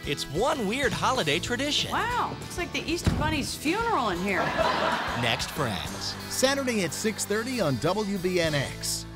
It's one weird holiday tradition. Wow, looks like the Easter Bunny's funeral in here. Next, friends. Saturday at 6:30 on WBNX.